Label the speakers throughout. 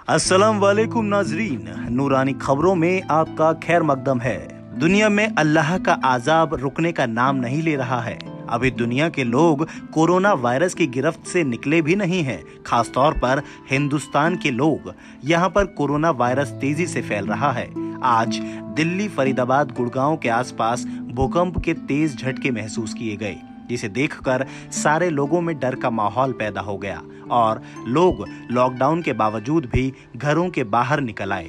Speaker 1: अस्सलाम वालेकुम नाजरीन, नूरानी खबरों में आपका खैर मकदम है। दुनिया में अल्लाह का आजाब रुकने का नाम नहीं ले रहा है। अभी दुनिया के लोग कोरोना वायरस की गिरफ्त से निकले भी नहीं हैं। खासतौर पर हिंदुस्तान के लोग, यहाँ पर कोरोना वायरस तेजी से फैल रहा है। आज दिल्ली, फरीदाबाद, गुड़गांव के आसपास भूकंप के तेज झटके महसूस किए गए, जिसे देखकर सारे लोगों में डर का माहौल पैदा हो गया और लोग लॉकडाउन के बावजूद भी घरों के बाहर निकल आए।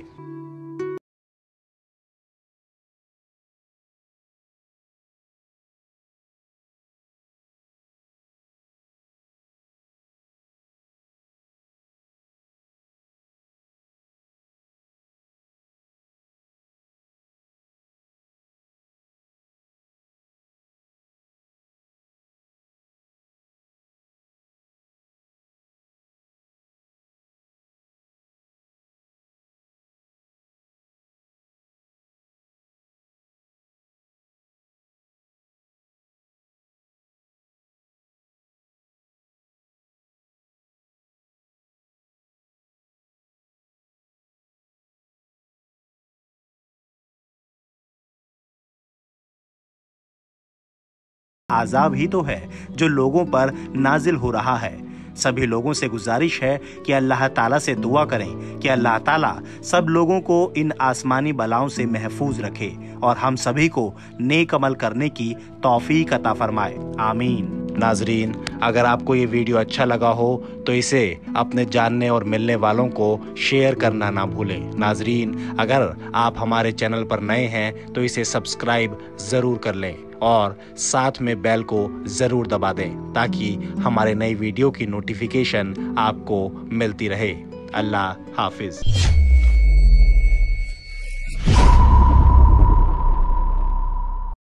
Speaker 1: आजाब ही तो है जो लोगों पर नाजिल हो रहा है। सभी लोगों से गुजारिश है कि अल्लाह ताला से दुआ करें कि अल्लाह ताला सब लोगों को इन आसमानी बलाओं से महफूज रखे और हम सभी को नेक अमल करने की तौफीक अता फरमाए। आमीन। नाजरीन, अगर आपको ये वीडियो अच्छा लगा हो तो इसे अपने जानने और मिलने वालों को शेयर करना ना भूलें। नाजरीन, अगर आप हमारे चैनल पर नए हैं तो इसे सब्सक्राइब ज़रूर कर लें और साथ में बेल को ज़रूर दबा दें ताकि हमारे नई वीडियो की नोटिफिकेशन आपको मिलती रहे। अल्लाह हाफिज।